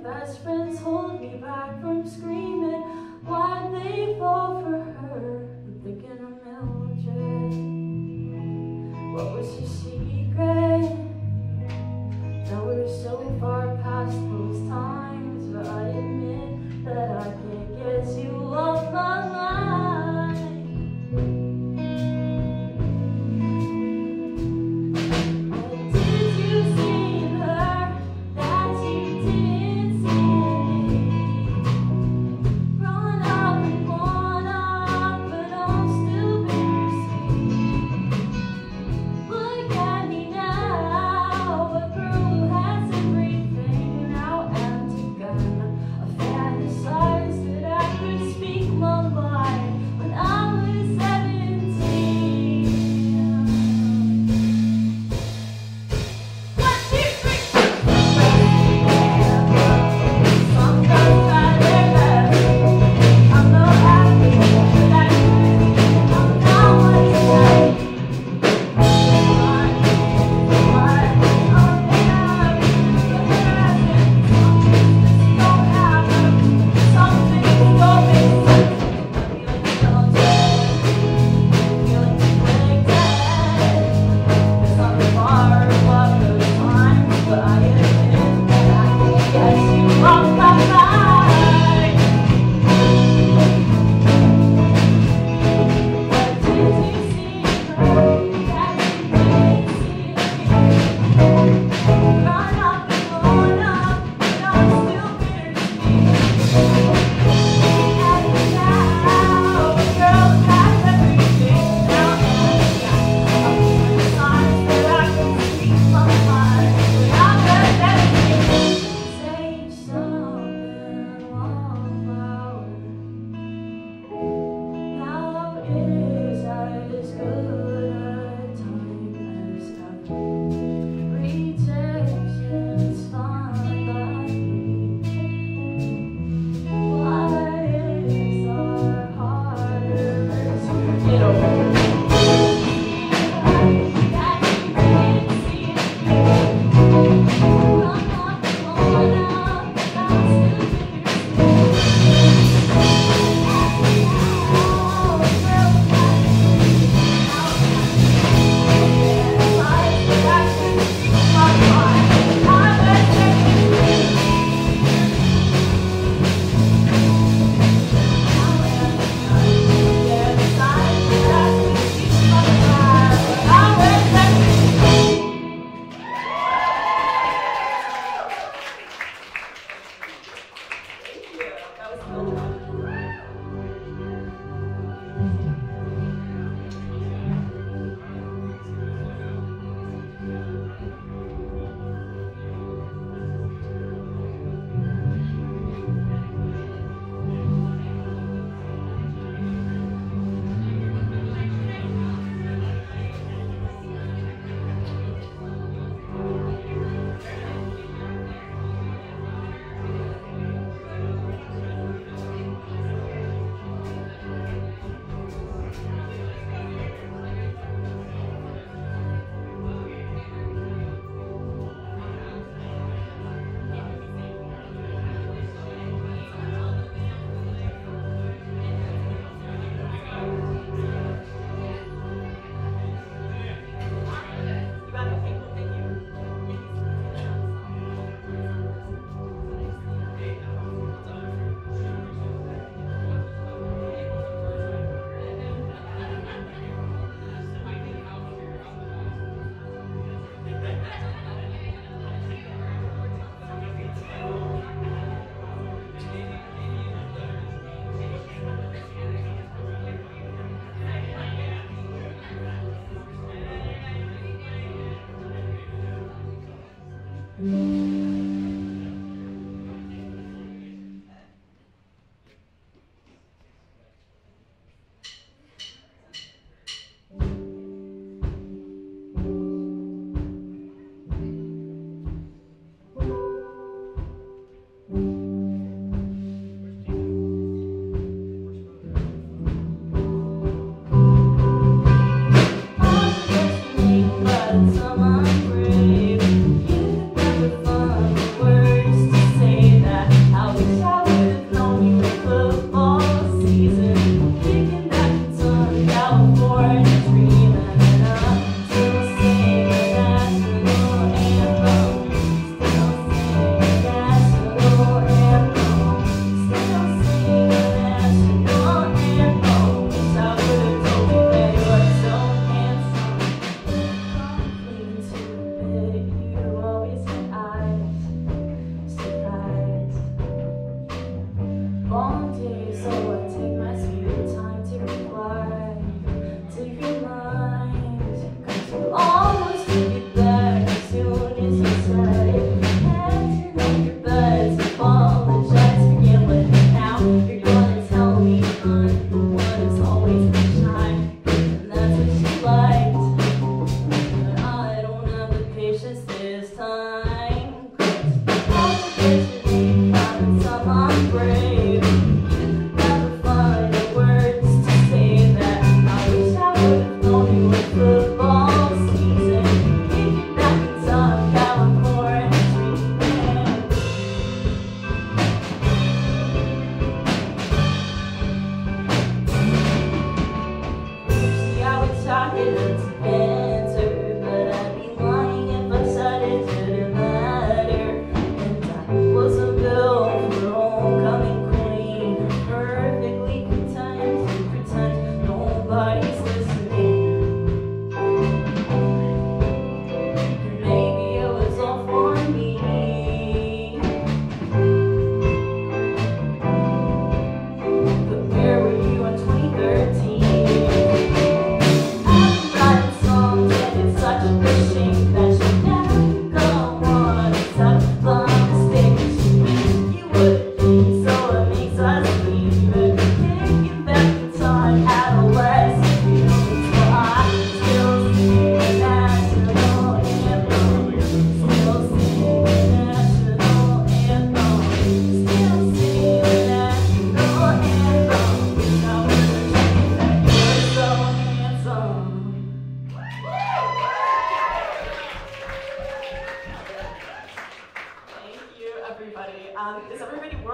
best friends hold me back from screaming. Why'd they fall for her? I'm thinking of Mildred. What was her secret? Now we're so far past those times, but I admit that I can't get you off my mind. And did you see her that you didn't see me? Grown up and grown up, but I'm still bittersweet. Look at me now, a girl who has everything. Now I'm to go.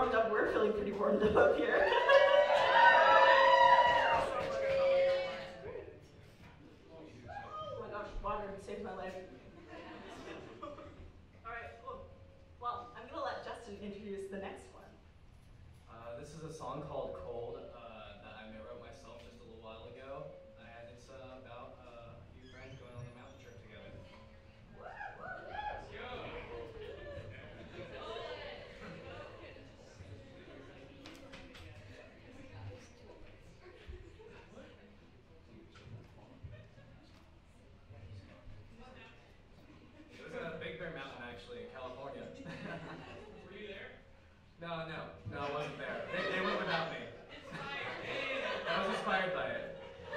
warmed up. We're feeling pretty warmed up here. Oh my gosh, water saved my life. All right, cool. Well, I'm gonna let Justin introduce the next one. This is a song called Cold that I wrote myself just a little while ago, and it's about a few friends going on a mountain trip together. Let's go! It was a Big Bear Mountain, actually, in California. Were you there? No, I wasn't there. They went without me. I was inspired by it.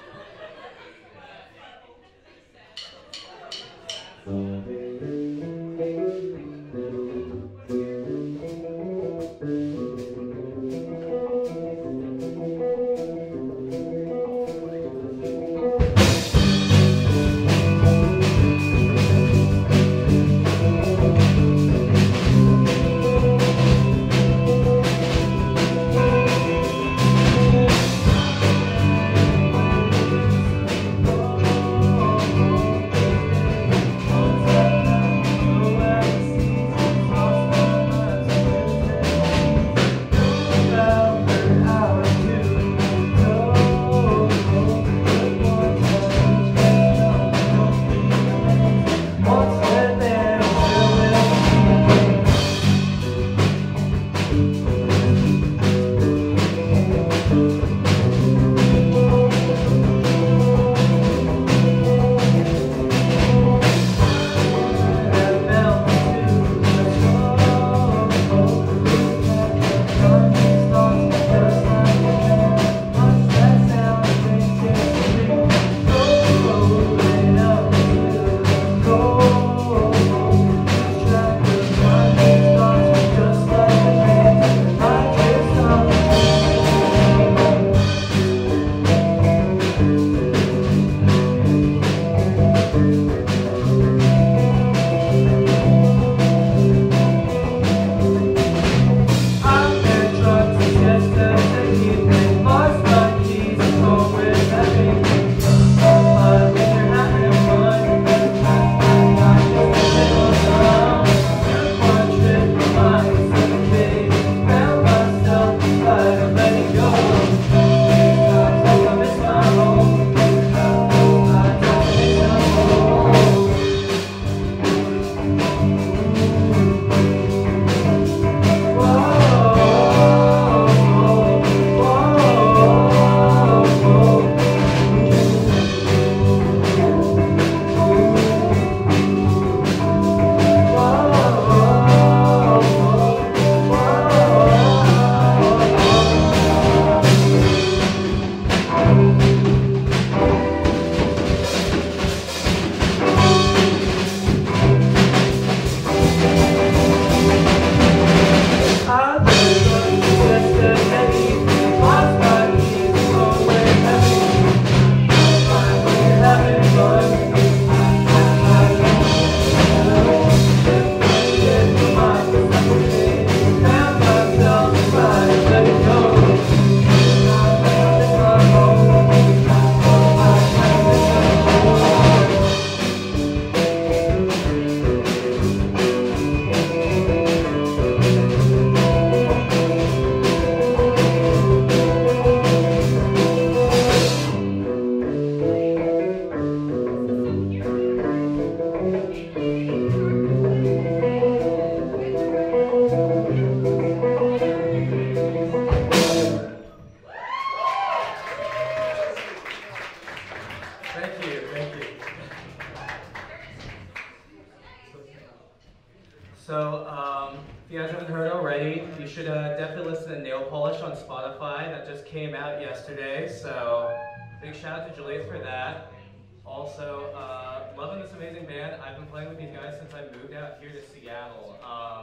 If you guys haven't heard already, you should definitely listen to Nail Polish on Spotify. That just came out yesterday, so big shout out to Julius for that. Also, loving this amazing band. I've been playing with these guys since I moved out here to Seattle.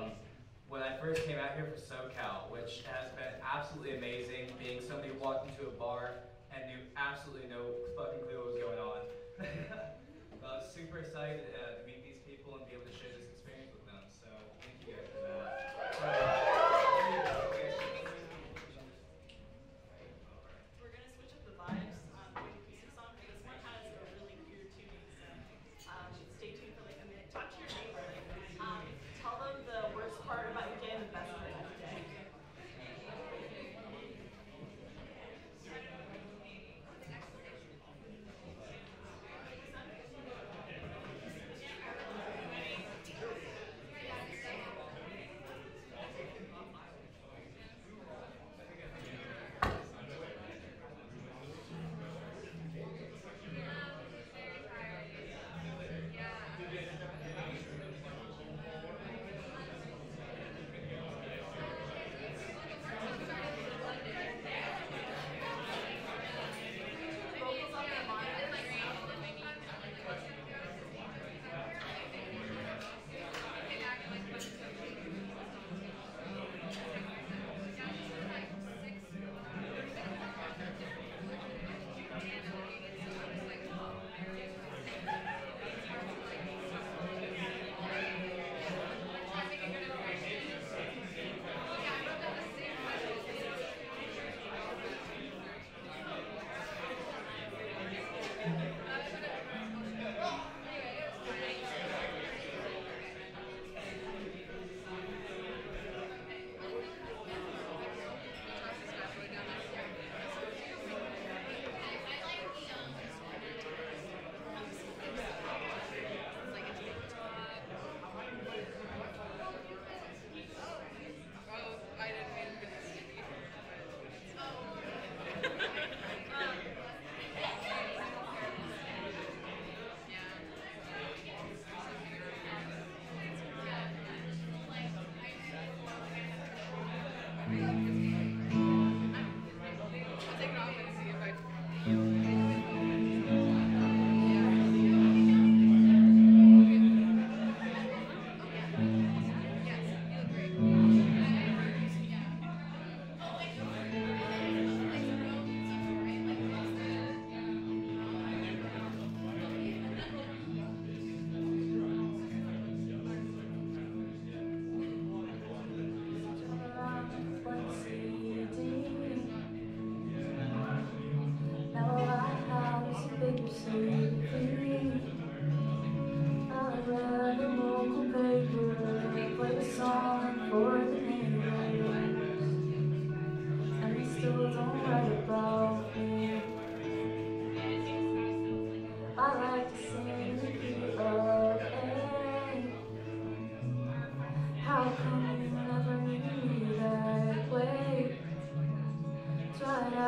When I first came out here for SoCal, which has been absolutely amazing, being somebody who walked into a bar and knew absolutely no fucking clue what was going on. I was super excited to meet these people and be able to share this experience with them, so thank you guys for that.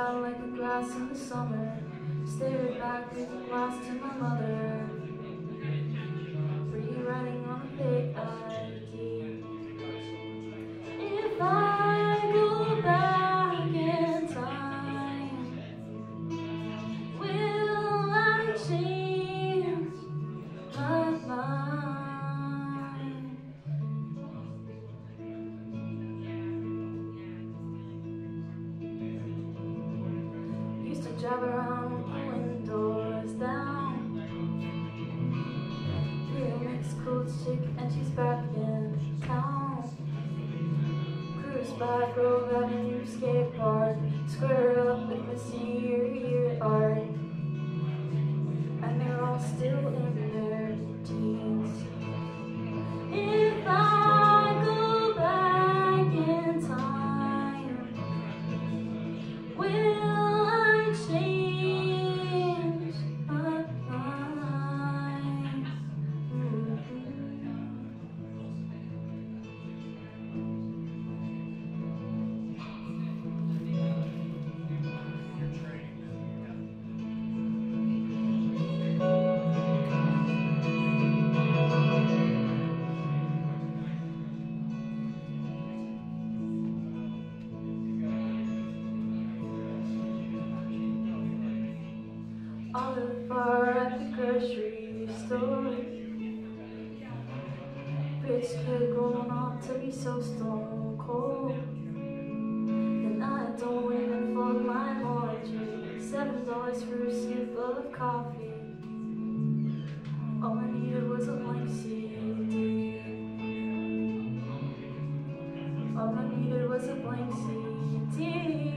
out like the grass in the summer. Stared back through the glass to my mother, rewriting on a fake ID. If I go back in time, will I change my mind? Used to drive around with the windows down. Real Mexico chick and she's back in town. Cruise by Grove Avenue skate park, square up with mysterious art, and they're all still in their teens. If I go back in time, will I change my mind? All the bar at the grocery store. Rich kid growing up to be so stone cold. And I don't even fold my laundry. $7 for a scoop of coffee. All I needed was a blank CD. All I needed was a blank CD.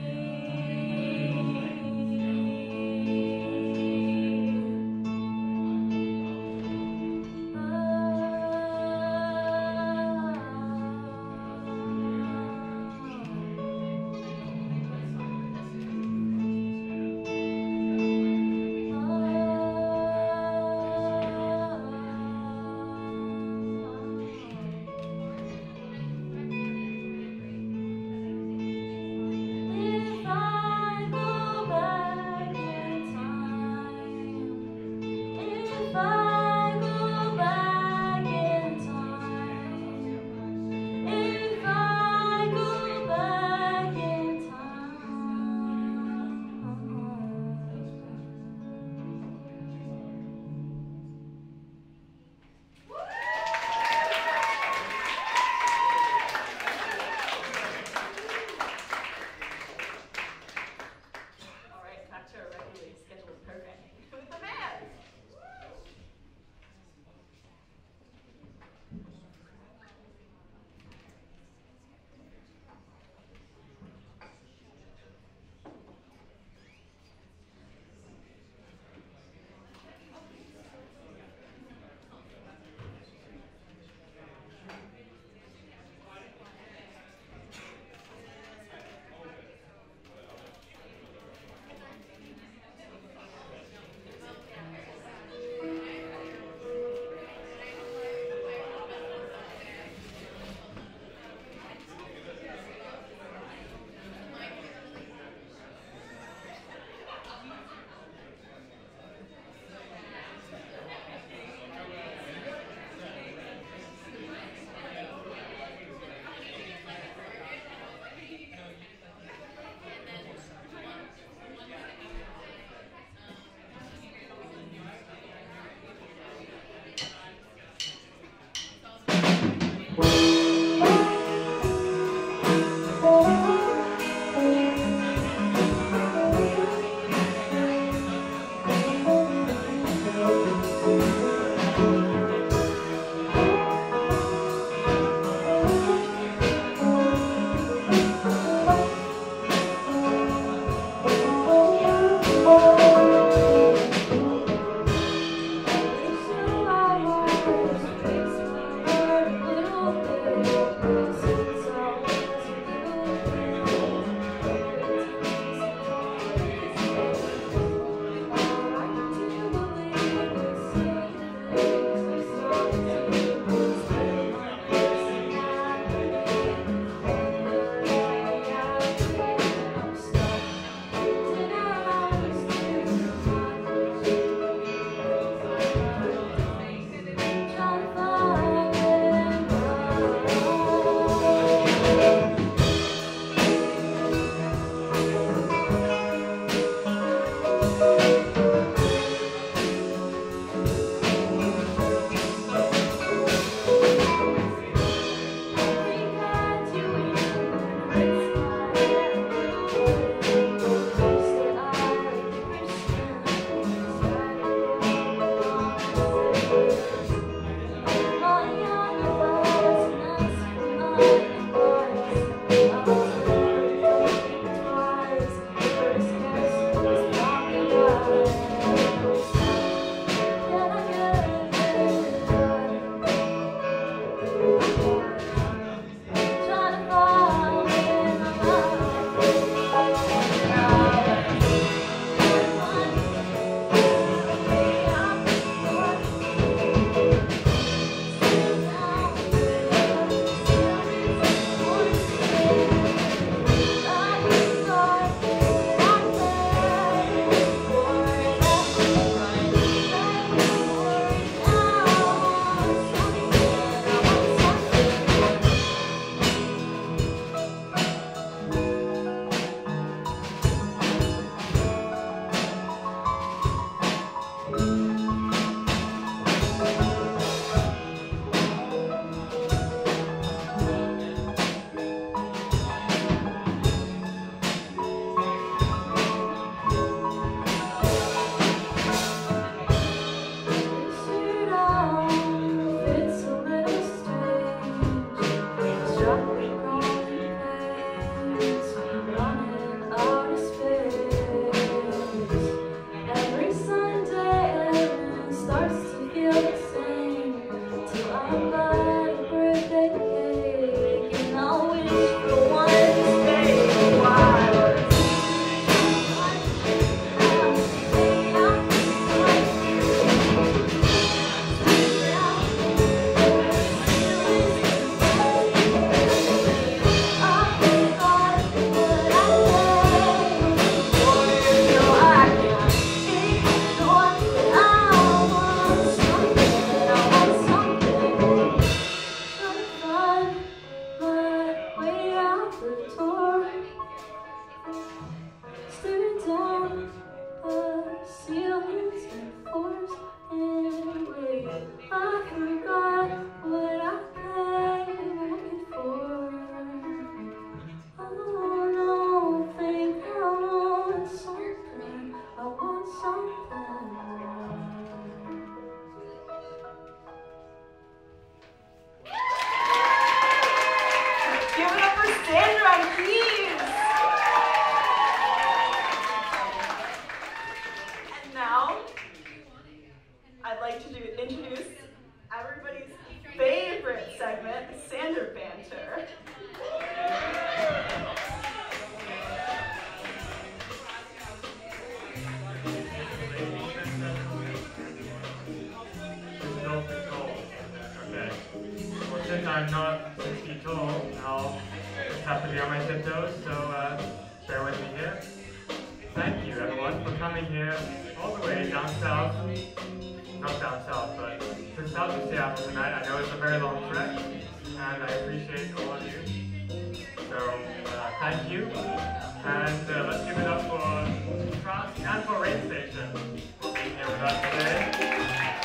I'm not 6 feet tall, I'll just have to be on my tiptoes, so bear with me here. Thank you everyone for coming here all the way down south, not down south, but to south of Seattle tonight. I know it's a very long trek, and I appreciate all of you. So thank you, and let's give it up for Trust and for Rain Station for being here with us today.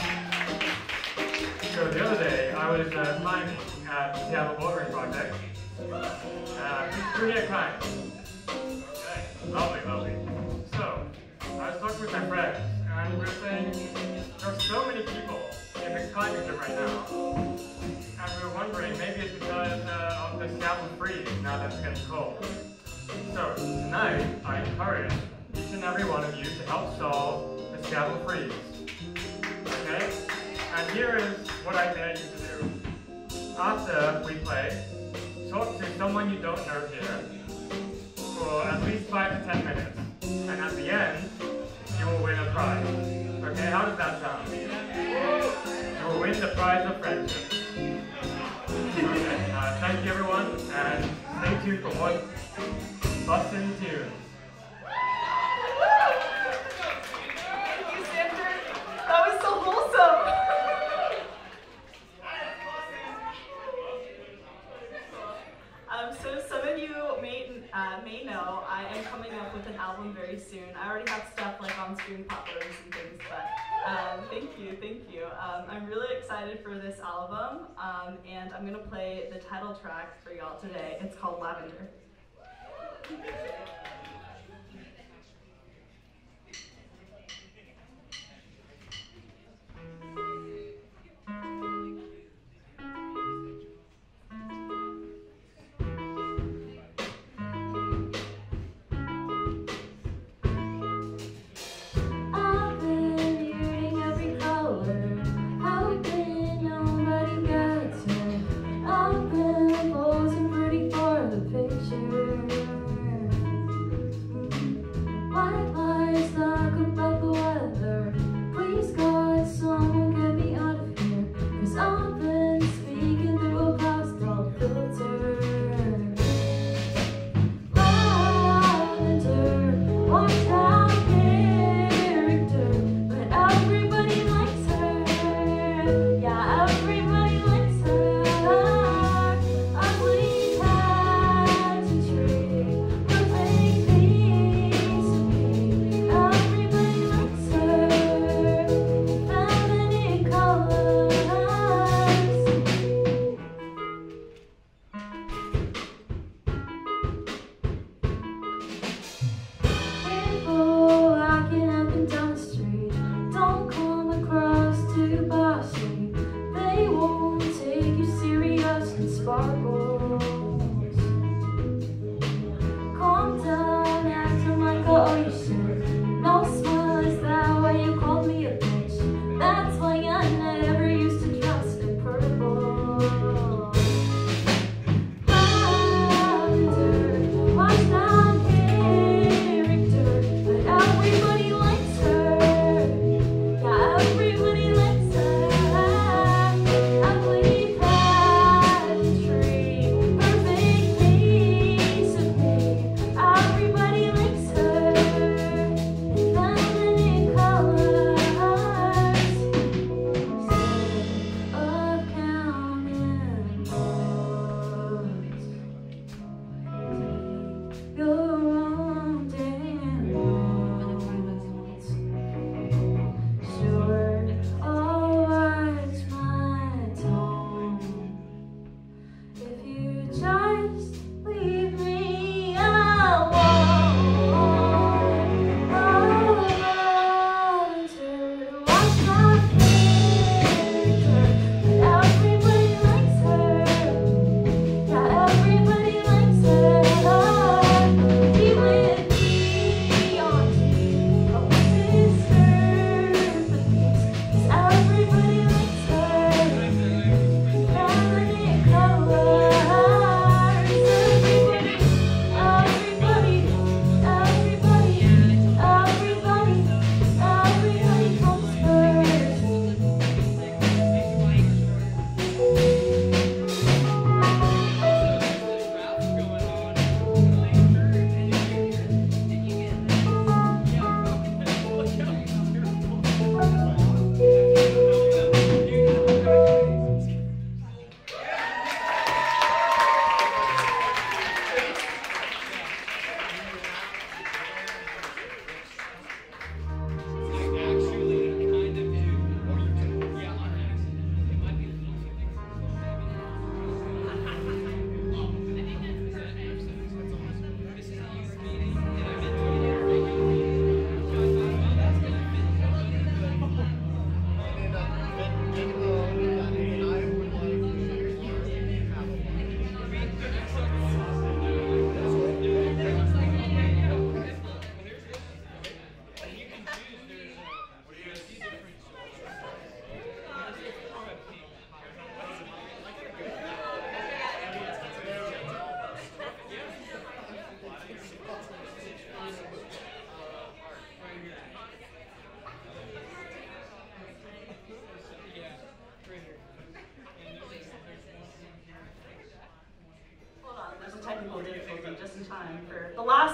So the other day, I was climbing at the Seattle Bouldering Project. We're here climbing. Okay, lovely, lovely. So, I was talking with my friends, and we were saying there are so many people in this climbing gym right now, and we were wondering maybe it's because of the Seattle freeze now that it's getting cold. So, tonight, I encourage each and every one of you to help solve the Seattle freeze. Okay? And here is what I dare you to do. After we play, talk to someone you don't know here for at least 5 to 10 minutes. And at the end, you will win a prize. Okay, how does that sound? You will win the prize of friendship. Okay, thank you everyone, and stay tuned for more Boston tunes. Thank you, Stanford. That was so wholesome. So some of you may know I am coming up with an album very soon. I already have stuff like on screen pop-ups and things, but thank you. I'm really excited for this album, and I'm gonna play the title track for y'all today. It's called Lavender. I've been posing pretty for the picture.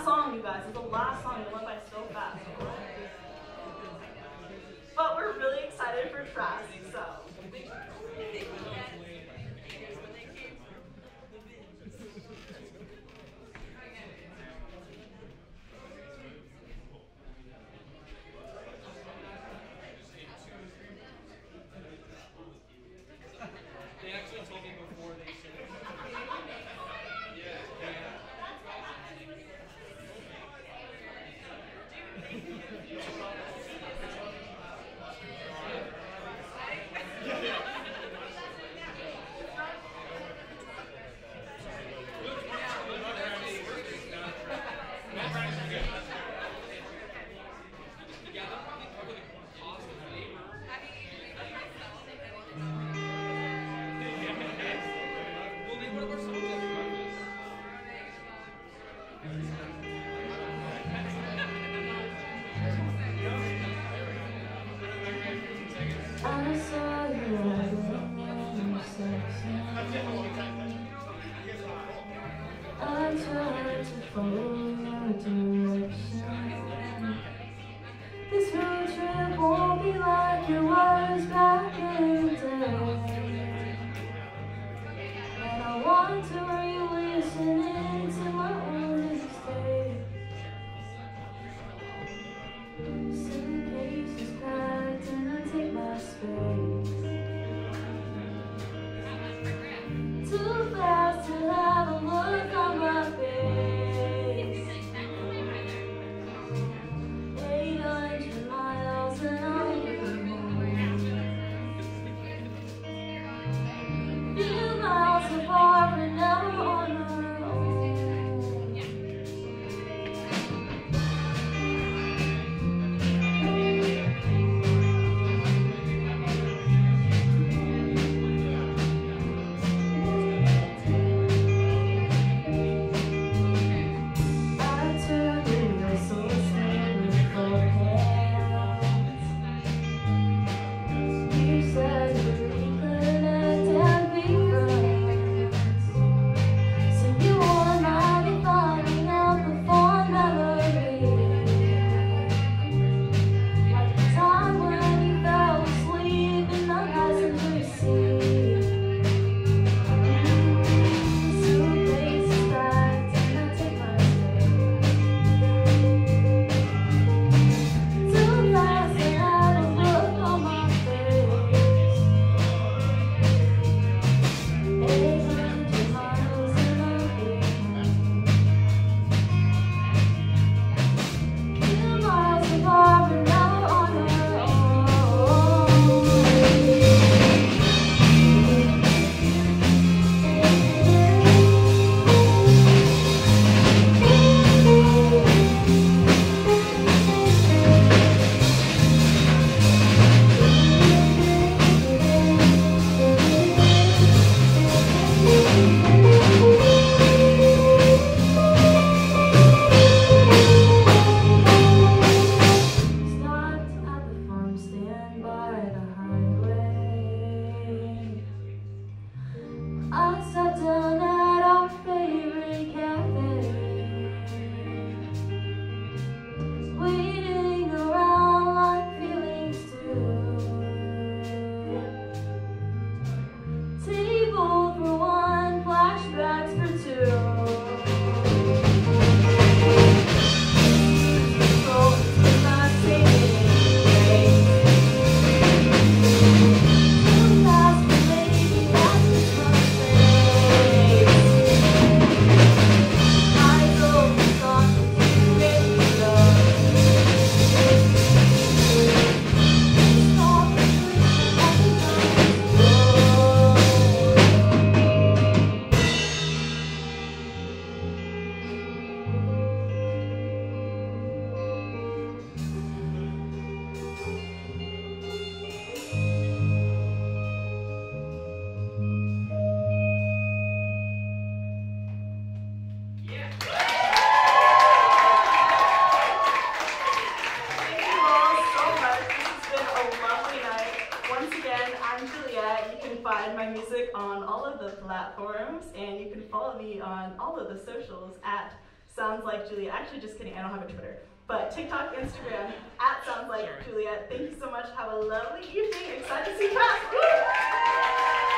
last song, you guys. It's the last song. It went by so fast. But we're really excited for Trask, so. They actually told me before they said it. I saw you in section. I tried to follow your direction. This road trip won't be like it was back in the day. And I want to re-listen into my own mistakes. Suitcase is packed and I take my space. Too fast to have a look on my face. 800 miles and I'll be home. Few miles apart but never on our own. on all of the platforms, and you can follow me on all of the socials at Sounds Like Juliet. Actually, just kidding, I don't have a Twitter. But TikTok, Instagram, at Sounds Like Juliet. Thank you so much. Have a lovely evening. Excited to see Trask. Woo!